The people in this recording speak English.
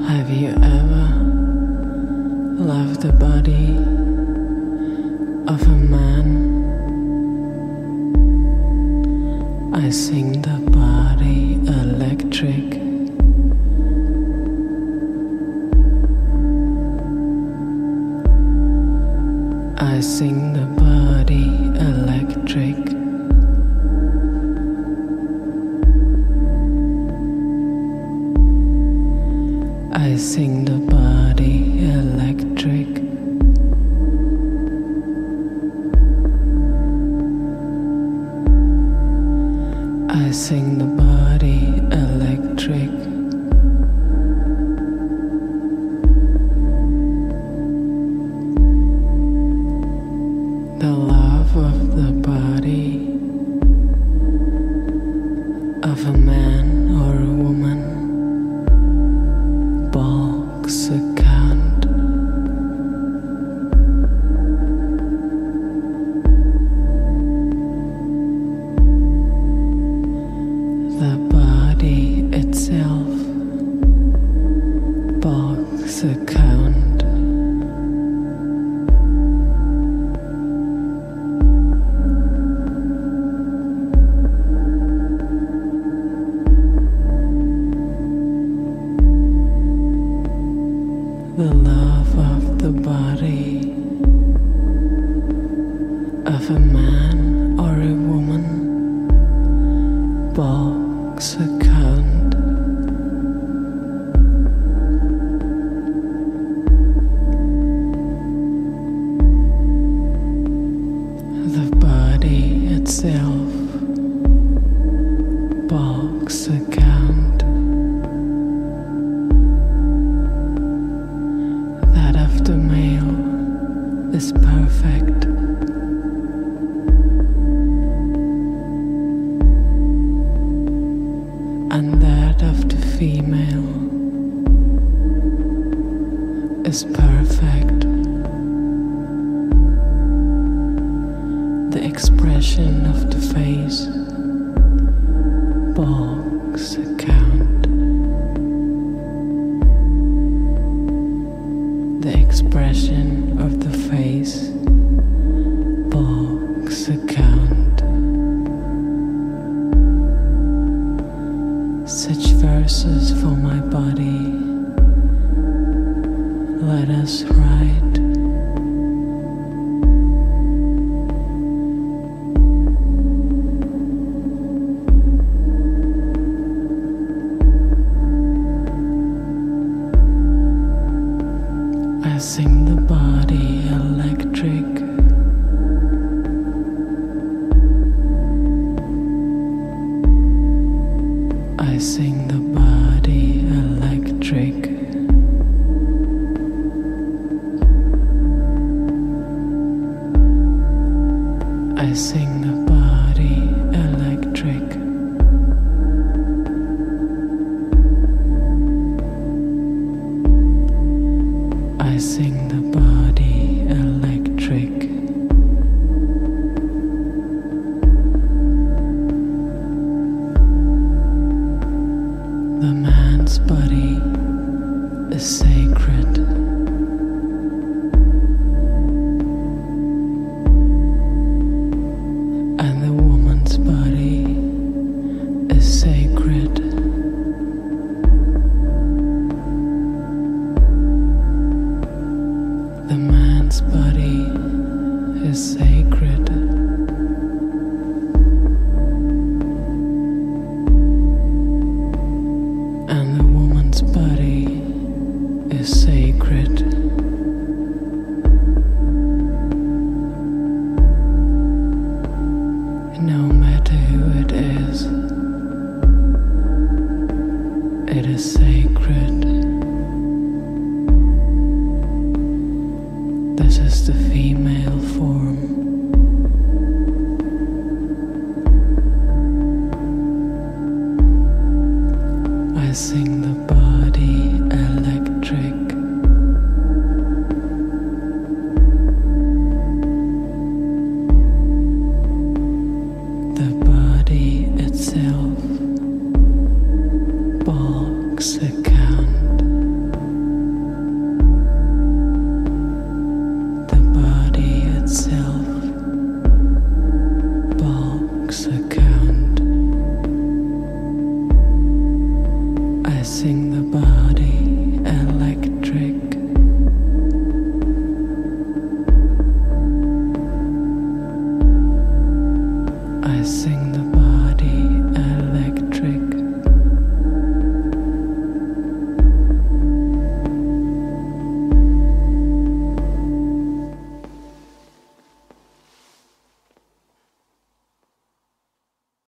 Have you ever loved the body of a man? I sing the body electric. I sing the body electric. I sing the body electric. I sing the body electric. The love of the body of a man or a woman balks a count. The body itself balks a count. The love of the body of a man or a woman balks a count. The body itself balks a count. That of the male is perfect. And that of the female is perfect. The expression of the face balks a count. The expression of the face balks a count. Such verses for my body let us write. I sing the body electric. I sing the body electric. I sing the body electric. I sing the body electric. The man's body is sacred. And the woman's body is sacred. The man's body is sacred. And the woman's body is sacred. No matter who it is sacred. This is the female form.